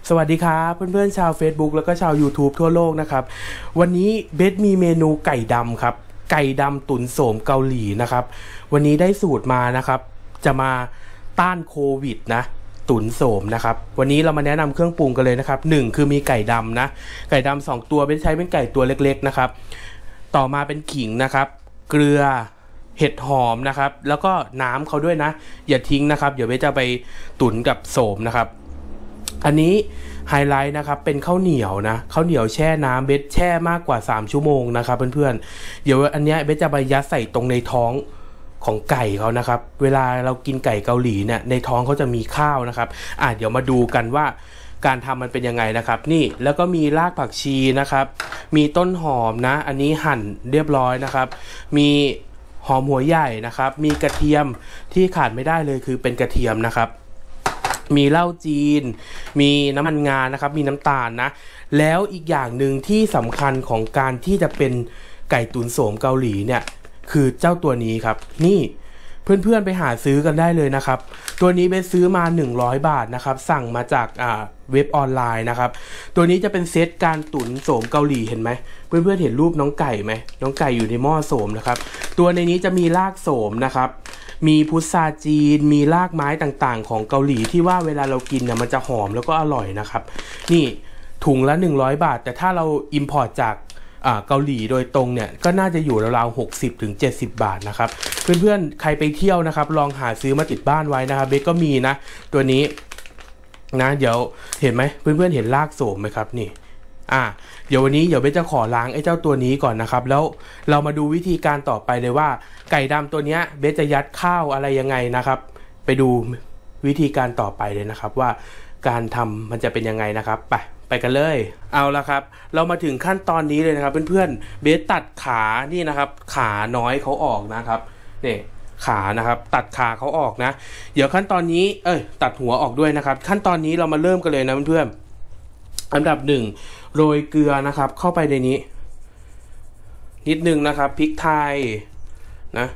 สวัสดีครับเพื่อนๆชาว Facebook แล้วก็ชาว YouTube ทั่วโลกนะครับวันนี้เบสมีเมนูไก่ดำครับไก่ดำตุ๋นโสมเกาหลีนะครับวันนี้ได้สูตรมานะครับจะมาต้านโควิดนะตุ๋นโสมนะครับวันนี้เรามาแนะนำเครื่องปรุงกันเลยนะครับ1คือมีไก่ดำนะไก่ดำ2ตัวเบสใช้เป็นไก่ตัวเล็กๆนะครับต่อมาเป็นขิงนะครับเกลือเห็ดหอมนะครับแล้วก็น้ำเขาด้วยนะอย่าทิ้งนะครับเดี๋ยวเบสจะไปตุ๋นกับโสมนะครับอันนี้ไฮไลท์นะครับเป็นข้าวเหนียวนะข้าวเหนียวแช่น้ำเบสแช่มากกว่า3ชั่วโมงนะครับเพื่อนๆเดี๋ยวอันนี้เบสจะไปยัดใส่ตรงในท้องของไก่เขานะครับเวลาเรากินไก่เกาหลีเนี่ยในท้องเขาจะมีข้าวนะครับเดี๋ยวมาดูกันว่าการทำมันเป็นยังไงนะครับนี่แล้วก็มีรากผักชีนะครับมีต้นหอมนะอันนี้หั่นเรียบร้อยนะครับมีหอมหัวใหญ่นะครับมีกระเทียมที่ขาดไม่ได้เลยคือเป็นกระเทียมนะครับมีเหล้าจีนมีน้ำมันงานะครับมีน้ำตาลนะแล้วอีกอย่างหนึ่งที่สำคัญของการที่จะเป็นไก่ตุ๋นโสมเกาหลีเนี่ยคือเจ้าตัวนี้ครับนี่เพื่อนๆไปหาซื้อกันได้เลยนะครับตัวนี้ไปซื้อมา100 บาทนะครับสั่งมาจากเว็บออนไลน์นะครับตัวนี้จะเป็นเซตการตุ๋นโสมเกาหลีเห็นไหมเพื่อนๆเห็นรูปน้องไก่ไหมน้องไก่อยู่ในหม้อโสมนะครับตัวในนี้จะมีรากโสมนะครับมีพุทราจีนมีรากไม้ต่างๆของเกาหลีที่ว่าเวลาเรากินเนี่ยมันจะหอมแล้วก็อร่อยนะครับนี่ถุงละ100 บาทแต่ถ้าเราอิมพอร์ตจากเกาหลีโดยตรงเนี่ยก็น่าจะอยู่ราวๆ60-70 บาทนะครับเพื่อนๆใครไปเที่ยวนะครับลองหาซื้อมาติดบ้านไว้นะครับเบสก็มีนะตัวนี้นะเดี๋ยวเห็นไหมเพื่อนๆเห็นรากโสมไหมครับนี่เดี๋ยววันนี้เดี๋ยวเบสจะขอล้างไอ้เจ้าตัวนี้ก่อนนะครับแล้วเรามาดูวิธีการต่อไปเลยว่าไก่ดำตัวนี้เบสจะยัดข้าวอะไรยังไงนะครับไปดูวิธีการต่อไปเลยนะครับว่าการทำมันจะเป็นยังไงนะครับไปกันเลยเอาละครับเรามาถึงขั้นตอนนี้เลยนะครับเพื่อนๆเบสตัดขานี่นะครับขาน้อยเขาออกนะครับนี่ขานะครับตัดขาเขาออกนะเดี๋ยวขั้นตอนนี้ตัดหัวออกด้วยนะครับขั้นตอนนี้เรามาเริ่มกันเลยนะเพื่อนๆอันดับ1โรยเกลือนะครับเข้าไปในนี้นิดนึงนะครับพริกไทยนะ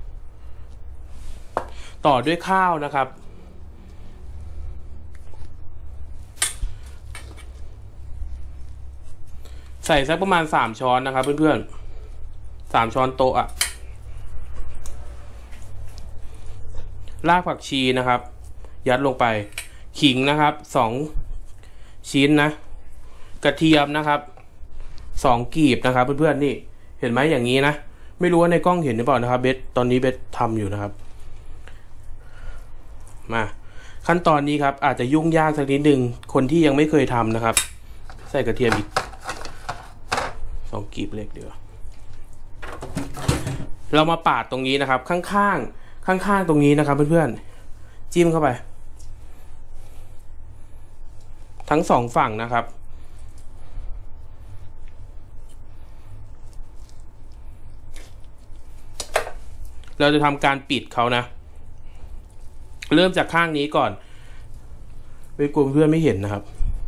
ต่อด้วยข้าวนะครับใส่สักประมาณ3 ช้อนนะครับเพื่อนๆ3 ช้อนโต๊ะรากผักชีนะครับยัดลงไปขิงนะครับ2 ชิ้นนะกระเทียมนะครับ2 กีบนะครับเพื่อนๆนี่เห็นไหมอย่างนี้นะไม่รู้ว่าในกล้องเห็นหรือเปล่านะครับเบสตอนนี้เบสทำอยู่นะครับมาขั้นตอนนี้ครับอาจจะยุ่งยากสักนิดนึงคนที่ยังไม่เคยทำนะครับใส่กระเทียมอีก2 กีบเล็กเดียวเรามาปาดตรงนี้นะครับข้างๆตรงนี้นะครับเพื่อนๆจิ้มเข้าไปทั้ง2 ฝั่งนะครับเราจะทำการปิดเขานะเริ่มจากข้างนี้ก่อนไม่กลัวเพื่อนไม่เห็นนะครับ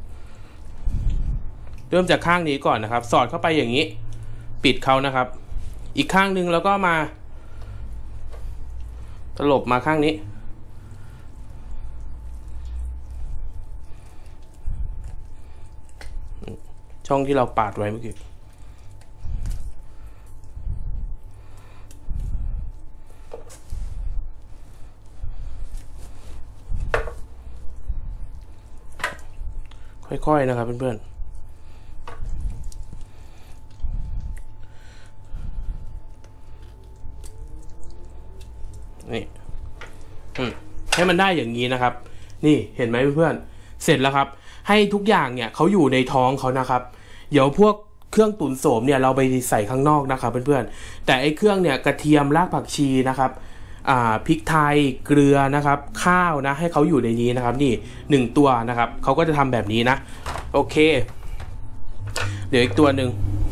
เริ่มจากข้างนี้ก่อนนะครับสอดเข้าไปอย่างนี้ปิดเขานะครับอีกข้างนึงแล้วก็มาตลบมาข้างนี้ช่องที่เราปาดไว้เมื่อกี้ค่อยๆนะครับเพื่อนๆนี่ให้มันได้อย่างนี้นะครับนี่เห็นไหมเพื่อนๆเสร็จแล้วครับให้ทุกอย่างเนี่ยเขาอยู่ในท้องเขานะครับเดี๋ยวพวกเครื่องตุ๋นโสมเนี่ยเราไปใส่ข้างนอกนะครับเพื่อนๆแต่ไอ้เครื่องเนี่ยกระเทียมรากผักชีนะครับพริกไทยเกลือนะครับข้าวนะให้เขาอยู่ในนี้นะครับนี่1 ตัวนะครับเขาก็จะทำแบบนี้นะโอเคเดี๋ยวอีกตัวหนึ่ง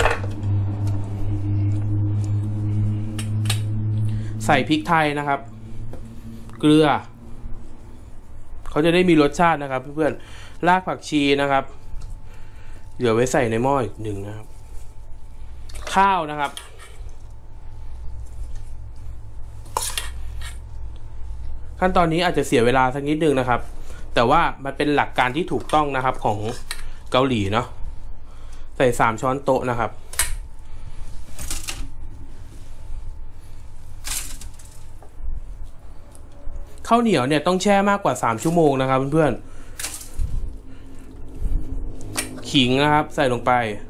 ใส่พริกไทยนะครับเกลือเขาจะได้มีรสชาตินะครับเพื่อนๆรากผักชีนะครับเดี๋ยวไว้ใส่ในหม้ออีก1นะครับข้าวนะครับ ขั้นตอนนี้อาจจะเสียเวลาสักนิดนึงนะครับแต่ว่ามันเป็นหลักการที่ถูกต้องนะครับของเกาหลีเนาะใส่3 ช้อนโต๊ะนะครับข้าวเหนียวเนี่ยต้องแช่มากกว่า3 ชั่วโมงนะครับเพื่อนๆขิงนะครับใส่ลงไป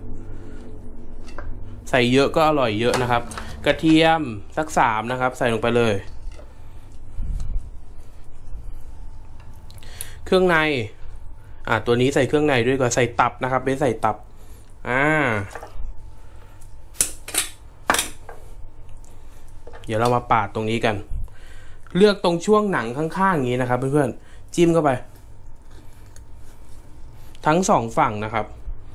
ใส่เยอะก็อร่อยเยอะนะครับกระเทียมสัก3นะครับใส่ลงไปเลยเครื่องในตัวนี้ใส่เครื่องในด้วยก่อนใส่ตับนะครับไม่ใส่ตับเดี๋ยวเรามาปาดตรงนี้กันเลือกตรงช่วงหนังข้างๆอย่างนี้นะครับเพื่อนๆจิ้มเข้าไปทั้ง2 ฝั่งนะครับ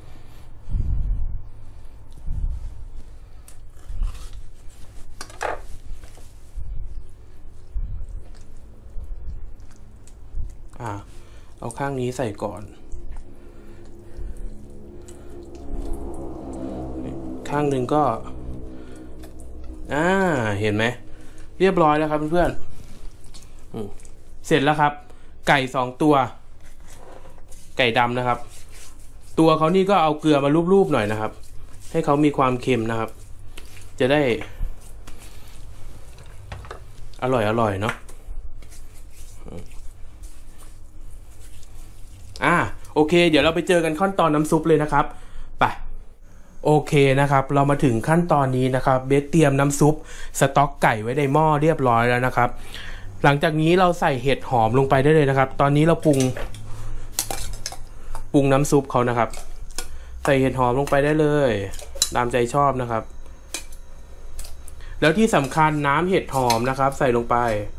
เอาข้างนี้ใส่ก่อนข้างหนึ่งก็เห็นไหมเรียบร้อยแล้วครับเพื่อนๆเสร็จแล้วครับไก่2 ตัวไก่ดำนะครับตัวเขานี่ก็เอาเกลือมาลูบๆหน่อยนะครับให้เขามีความเค็มนะครับจะได้อร่อยเนาะโอเคเดี๋ยวเราไปเจอกันขั้นตอนน้ำซุปเลยนะครับไปโอเคนะครับเรามาถึงขั้นตอนนี้นะครับเบสเตรียมน้ำซุปสต๊อกไก่ไว้ในหม้อเรียบร้อยแล้วนะครับหลังจากนี้เราใส่เห็ดหอมลงไปได้เลยนะครับตอนนี้เราปรุงน้ำซุปเขานะครับใส่เห็ดหอมลงไปได้เลยตามใจชอบนะครับแล้วที่สำคัญน้ำเห็ดหอมนะครับใส่ลงไป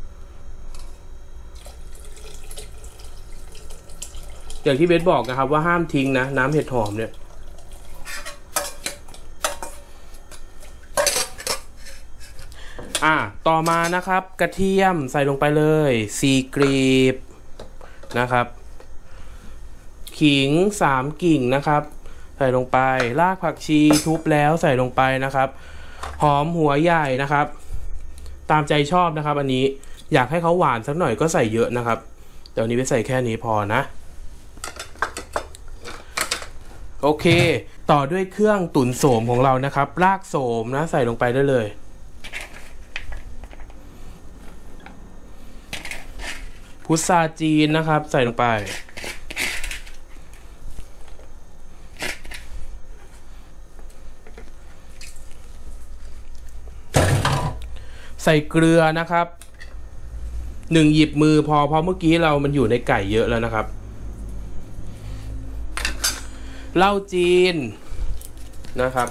อย่างที่เบสบอกนะครับว่าห้ามทิ้งนะน้ำเห็ดหอมเนี่ยต่อมานะครับกระเทียมใส่ลงไปเลย4 กลีบนะครับขิง3 กิ่งนะครับใส่ลงไปรากผักชีทุบแล้วใส่ลงไปนะครับหอมหัวใหญ่นะครับตามใจชอบนะครับอันนี้อยากให้เขาหวานสักหน่อยก็ใส่เยอะนะครับเดี๋ยวนี้ไปใส่แค่นี้พอนะโอเคต่อด้วยเครื่องตุ๋นโสมของเรานะครับรากโสมนะใส่ลงไปได้เลยพุทราจีนนะครับใส่ลงไปใส่เกลือนะครับ1 หยิบมือพอเพราะเมื่อกี้มันอยู่ในไก่เยอะแล้วนะครับเหล้าจีนนะครับ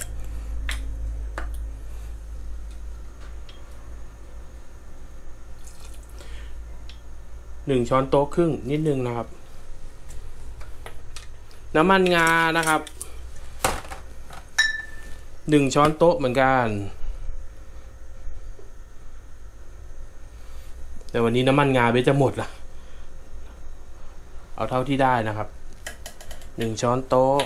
1 ช้อนโต๊ะครึ่งนิดนึงนะครับน้ำมันงานะครับ1 ช้อนโต๊ะเหมือนกันแต่วันนี้น้ำมันงาเบสจะหมดละเอาเท่าที่ได้นะครับ1 ช้อนโต๊ะ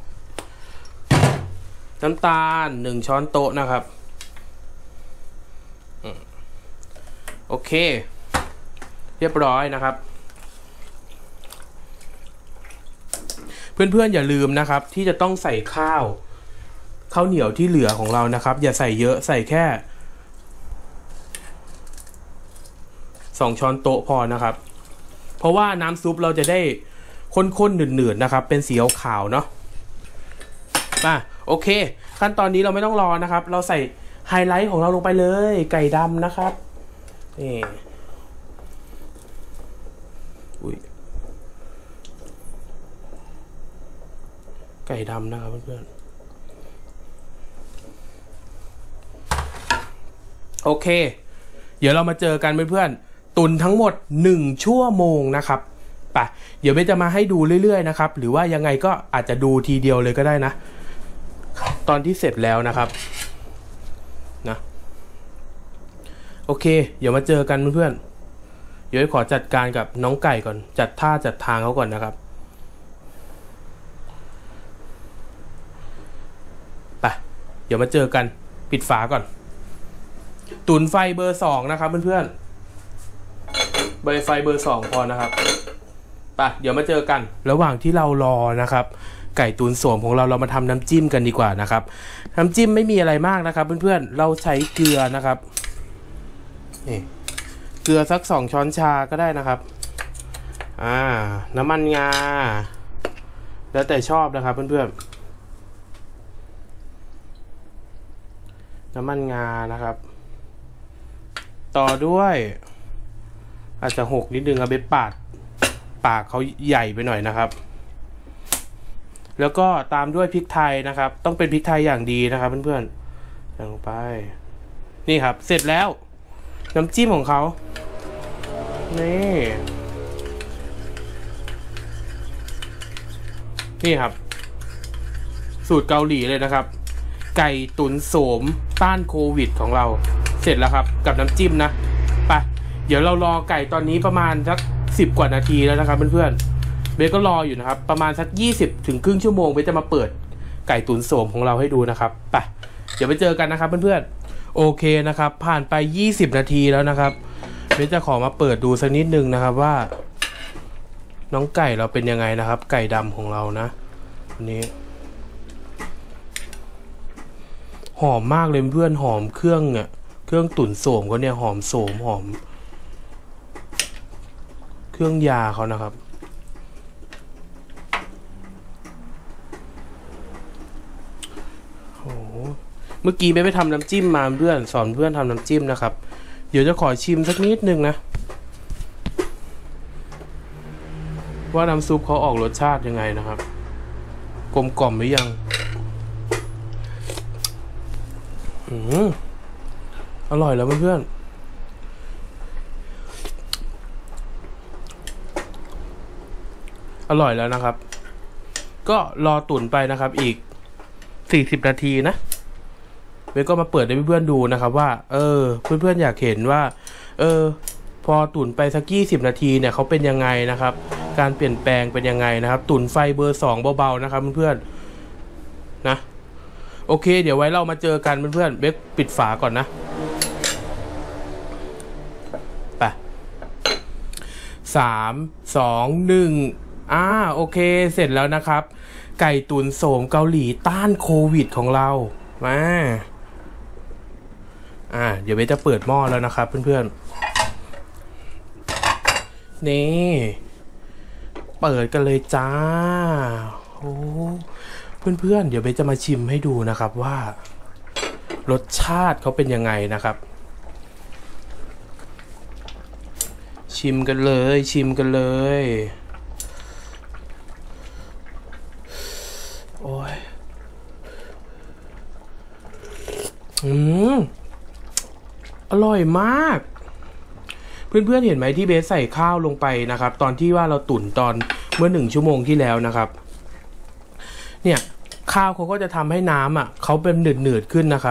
น้ำตาล1 ช้อนโต๊ะนะครับโอเคเรียบร้อยนะครับเพื่อนๆอย่าลืมนะครับที่จะต้องใส่ข้าวเหนียวที่เหลือของเรานะครับอย่าใส่เยอะใส่แค่2 ช้อนโต๊ะพอนะครับเพราะว่าน้ำซุปเราจะได้ข้นๆหนืดๆนะครับเป็นสีขาวเนาะโอเคขั้นตอนนี้เราไม่ต้องรอนะครับเราใส่ไฮไลท์ของเราลงไปเลยไก่ดำนะครับไก่ดำนะครับเพื่อนๆโอเคเดี๋ยวเรามาเจอกันเพื่อนๆตุนทั้งหมด1 ชั่วโมงนะครับเดี๋ยวเบสจะมาให้ดูเรื่อยๆนะครับหรือว่ายังไงก็อาจจะดูทีเดียวเลยก็ได้นะตอนที่เสร็จแล้วนะครับนะโอเคเดี๋ยวมาเจอกันเพื่อนๆเดี๋ยวขอจัดการกับน้องไก่ก่อนจัดท่าจัดทางเขาก่อนนะครับเดี๋ยวมาเจอกันปิดฝาก่อนตุ๋นไฟเบอร์ 2นะครับเพื่อนๆไฟเบอร์ 2พอนะครับไปเดี๋ยวมาเจอกันระหว่างที่เรารอนะครับไก่ตุ๋นโสมของเรามาทำน้ำจิ้มกันดีกว่านะครับน้ำจิ้มไม่มีอะไรมากนะครับเพื่อนๆเราใช้เกลือนะครับนี่เกลือสัก2 ช้อนชาก็ได้นะครับน้ำมันงาแล้วแต่ชอบนะครับเพื่อนๆน้ำมันงานะครับต่อด้วยอาจจะหกนิดนึงครับเบ็ดปากเขาใหญ่ไปหน่อยนะครับแล้วก็ตามด้วยพริกไทยนะครับต้องเป็นพริกไทยอย่างดีนะครับเพื่อนๆใส่ลงไปนี่ครับเสร็จแล้วน้ำจิ้มของเขานี่ครับสูตรเกาหลีเลยนะครับไก่ตุ๋นโสมต้านโควิดของเราเสร็จแล้วครับกับน้ำจิ้มนะไปเดี๋ยวเรารอไก่ตอนนี้ประมาณสัก10 กว่านาทีแล้วนะครับเพื่อนๆเบสก็รออยู่นะครับประมาณสัก20 ถึงครึ่งชั่วโมงเบสจะมาเปิดไก่ตุ๋นโสมของเราให้ดูนะครับไปเดี๋ยวไปเจอกันนะครับเพื่อนๆโอเคนะครับผ่านไป20 นาทีแล้วนะครับเบสจะขอมาเปิดดูสักนิดนึงนะครับว่าน้องไก่เราเป็นยังไงนะครับไก่ดำของเรานะอันนี้หอมมากเลยเพื่อนหอมเครื่องเนี่ยเครื่องตุ๋นโสมเขาเนี่ยหอมโสมหอมเครื่องยาเขานะครับโอ้เมื่อกี้ไปทำน้ำจิ้มมาเพื่อนสอนเพื่อนทำน้ำจิ้มนะครับเดี๋ยวจะขอชิมสักนิดนึงนะว่าน้ำซุปเขาออกรสชาติยังไงนะครับกลมกล่อมหรือยังอร่อยแล้วเพื่อนอร่อยแล้วนะครับก็รอตุ๋นไปนะครับอีก40 นาทีนะเบสก็มาเปิดให้เพื่อนๆดูนะครับว่าเพื่อนๆอยากเห็นว่าพอตุ๋นไปสัก20 นาทีเนี่ยเขาเป็นยังไงนะครับการเปลี่ยนแปลงเป็นยังไงนะครับตุ๋นไฟเบอร์2เบาๆนะครับเพื่อนๆนะโอเคเดี๋ยวไว้เรามาเจอกันเพื่อนๆเบสปิดฝาก่อนนะไป3 2 1โอเคเสร็จแล้วนะครับไก่ตุ๋นโสมเกาหลีต้านโควิดของเรามาเดี๋ยวเบสจะเปิดหม้อแล้วนะครับเพื่อนๆนี่เปิดกันเลยจ้าโอ้เพื่อนๆเดี๋ยวเบสจะมาชิมให้ดูนะครับว่ารสชาติเขาเป็นยังไงนะครับชิมกันเลยโอ้ยอร่อยมากเพื่อนๆเห็นไหมที่เบสใส่ข้าวลงไปนะครับตอนที่ว่าเราตุ๋นตอนเมื่อ1 ชั่วโมงที่แล้วนะครับเนี่ยข้าวเขาก็จะทำให้น้ำเขาเป็นหนืดๆขึ้นนะครับ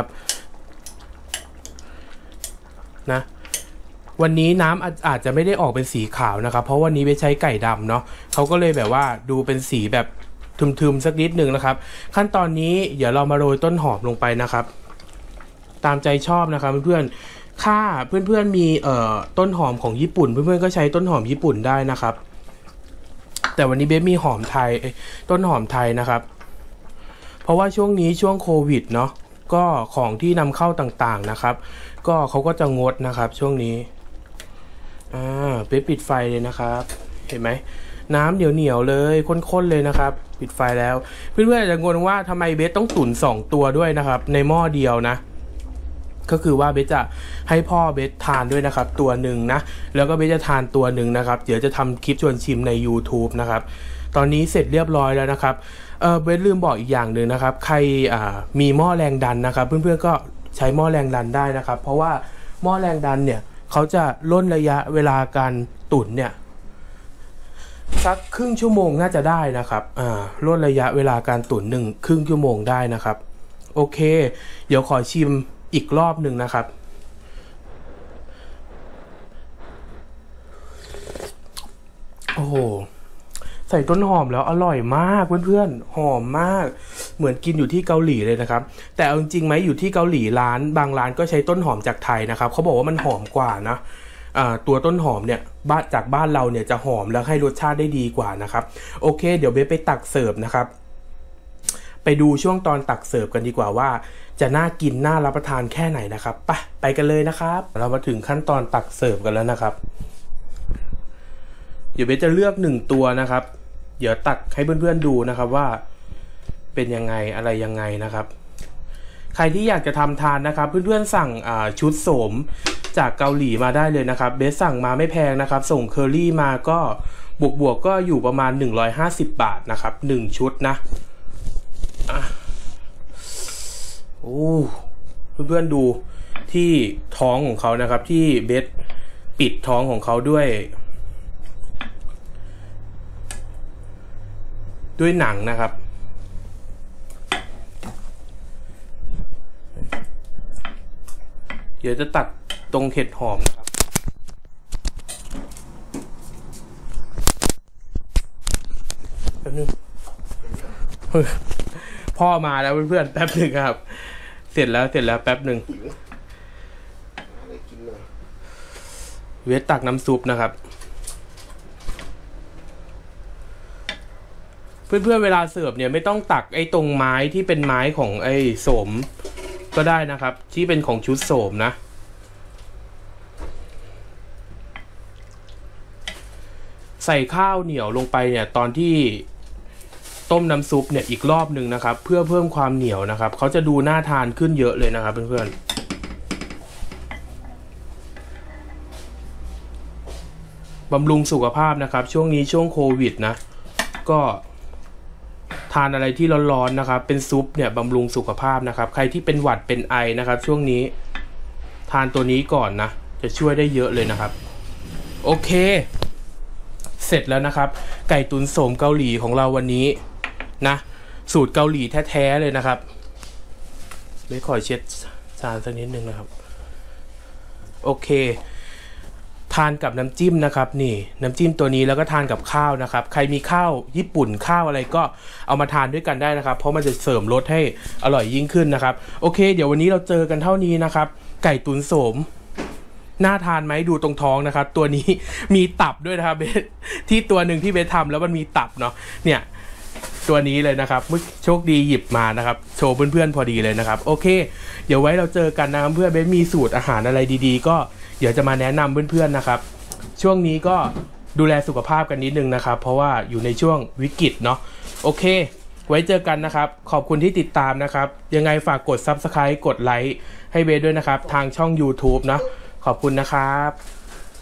นะวันนี้น้ำอาจจะไม่ได้ออกเป็นสีขาวนะครับเพราะวันนี้เบสใช้ไก่ดำเนาะเขาก็เลยแบบว่าดูเป็นสีแบบทึมๆสักนิดนึงนะครับขั้นตอนนี้เดี๋ยวเรามาโรยต้นหอมลงไปนะครับตามใจชอบนะครับเพื่อนๆถ้าเพื่อนๆมีต้นหอมของญี่ปุ่นเพื่อนๆก็ใช้ต้นหอมญี่ปุ่นได้นะครับแต่วันนี้เบสมีหอมไทยต้นหอมไทยนะครับเพราะว่าช่วงนี้ช่วงโควิดเนาะก็ของที่นำเข้าต่างๆนะครับก็เขาก็จะงดนะครับช่วงนี้เบสปิดไฟเลยนะครับเห็นไหมน้ำเหนียวๆเลยข้นๆเลยนะครับปิดไฟแล้วเพื่อนๆอาจจะงงว่าทำไมเบสต้องตุ๋น2 ตัวด้วยนะครับในหม้อเดียวนะก็คือว่าเบสจะให้พ่อเบสทานด้วยนะครับตัวหนึ่งนะแล้วก็เบสจะทานตัวหนึ่งนะครับเดี๋ยวจะทำคลิปชวนชิมใน YouTube นะครับตอนนี้เสร็จเรียบร้อยแล้วนะครับเบสลืมบอกอีกอย่างหนึ่งนะครับใครมีหม้อแรงดันนะครับเพื่อนๆก็ใช้หม้อแรงดันได้นะครับเพราะว่าหม้อแรงดันเนี่ยเขาจะล่นระยะเวลาการตุ๋นเนี่ยสักครึ่งชั่วโมงน่าจะได้นะครับล่นระยะเวลาการตุ๋นครึ่งชั่วโมงได้นะครับโอเคเดี๋ยวขอชิมอีกรอบหนึ่งนะครับโอ้โหใส่ต้นหอมแล้วอร่อยมากเพื่อนๆหอมมากเหมือนกินอยู่ที่เกาหลีเลยนะครับแต่เอาจริงไหมอยู่ที่เกาหลีบางร้านก็ใช้ต้นหอมจากไทยนะครับเขาบอกว่ามันหอมกว่านะตัวต้นหอมเนี่ยจากบ้านเราเนี่ยจะหอมแล้วให้รสชาติได้ดีกว่านะครับโอเคเดี๋ยวเบสไปตักเสิร์ฟนะครับไปดูช่วงตอนตักเสิร์ฟกันดีกว่าว่าจะน่ากินน่ารับประทานแค่ไหนนะครับไปกันเลยนะครับเรามาถึงขั้นตอนตักเสิร์ฟกันแล้วนะครับเดี๋ยวเบสจะเลือก1ตัวนะครับเดี๋ยวตักให้เพื่อนๆดูนะครับว่าเป็นยังไงอะไรยังไงนะครับใครที่อยากจะทำทานนะครับเพื่อนๆสั่งชุดโสมจากเกาหลีมาได้เลยนะครับเบสสั่งมาไม่แพงนะครับส่งเคอรี่มาก็บวกก็อยู่ประมาณ150 บาทนะครับ1ชุดนะโอ้เพื่อนๆดูที่ท้องของเขานะครับที่เบสปิดท้องของเขาด้วยหนังนะครับเดี๋ยวจะตัดตรงเห็ดหอมนะครับแป๊บนึงพ่อมาแล้วเพื่อนๆแป๊บนึงครับเสร็จแล้วแป๊บนึงเวทตักน้ำซุปนะครับเพื่อนๆเวลาเสิร์ฟเนี่ยไม่ต้องตักไอ้ตรงไม้ที่เป็นไม้ของไอ้โสมก็ได้นะครับที่เป็นของชุดโสมนะใส่ข้าวเหนียวลงไปเนี่ยตอนที่ต้มน้ำซุปเนี่ยอีกรอบหนึ่งนะครับเพื่อเพิ่มความเหนียวนะครับเขาจะดูน่าทานขึ้นเยอะเลยนะครับเพื่อนๆบำรุงสุขภาพนะครับช่วงนี้ช่วงโควิดนะก็ทานอะไรที่ร้อนๆนะครับเป็นซุปเนี่ยบำรุงสุขภาพนะครับใครที่เป็นหวัดเป็นไอนะครับช่วงนี้ทานตัวนี้ก่อนนะจะช่วยได้เยอะเลยนะครับโอเคเสร็จแล้วนะครับไก่ตุ๋นโสมเกาหลีของเราวันนี้นะสูตรเกาหลีแท้ๆเลยนะครับไม่ขอเช็ดจานสักนิดนึงนะครับโอเคทานกับน้ำจิ้มนะครับนี่น้ำจิ้มตัวนี้แล้วก็ทานกับข้าวนะครับใครมีข้าวญี่ปุ่นข้าวอะไรก็เอามาทานด้วยกันได้นะครับเพราะมันจะเสริมรสให้อร่อยยิ่งขึ้นนะครับโอเคเดี๋ยววันนี้เราเจอกันเท่านี้นะครับไก่ตุ๋นโสมน่าทานไหมดูตรงท้องนะครับตัวนี้มีตับด้วยนะครับเบสที่ตัวหนึ่งที่เบสทำแล้วมันมีตับเนาะเนี่ยตัวนี้เลยนะครับโชคดีหยิบมานะครับโชว์เพื่อนๆพอดีเลยนะครับโอเคเดี๋ยวไว้เราเจอกันนะครับเพื่อนเบสมีสูตรอาหารอะไรดีๆก็เดี๋ยวจะมาแนะนำเพื่อนๆนะครับช่วงนี้ก็ดูแลสุขภาพกันนิดนึงนะครับเพราะว่าอยู่ในช่วงวิกฤตเนาะโอเคไว้เจอกันนะครับขอบคุณที่ติดตามนะครับยังไงฝากกด Subscribe กดไลค์ให้เบสด้วยนะครับทางช่อง YouTube นะขอบคุณนะครับ